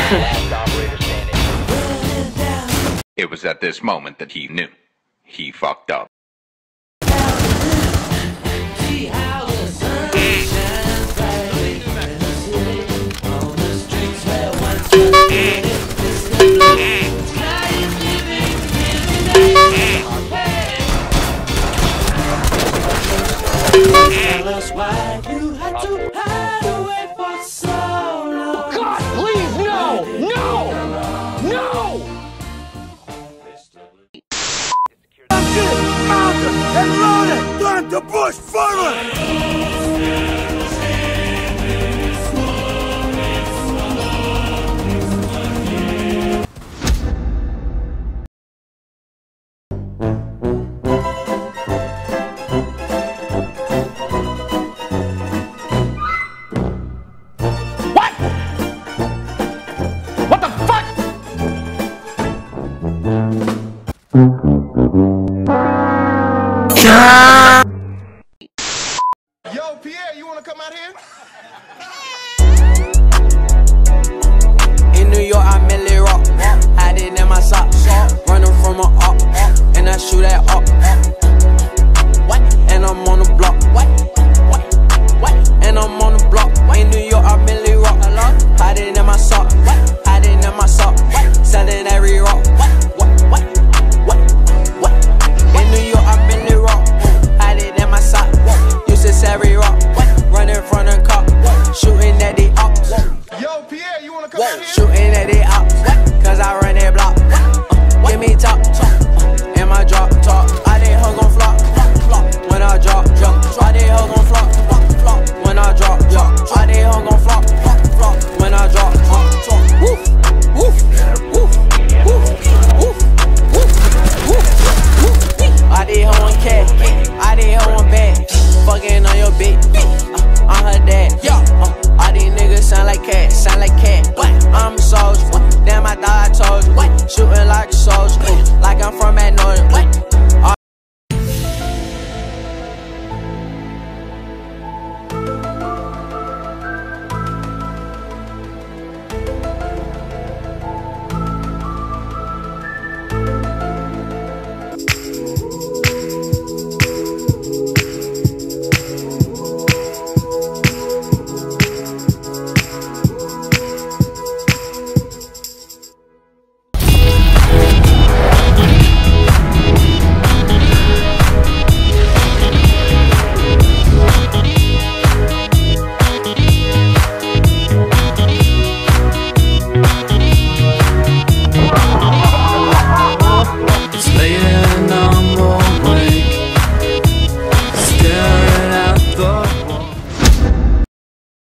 It was at this moment that he knew. He fucked up. Tell us why you had to hide away for so long. God, please, no! No! No! Mounted and loaded! Turn to push forward! Yo, Pierre, you wanna come out here? In New York, I merely rock, hiding in my socks, running from a up, and I shoot that up.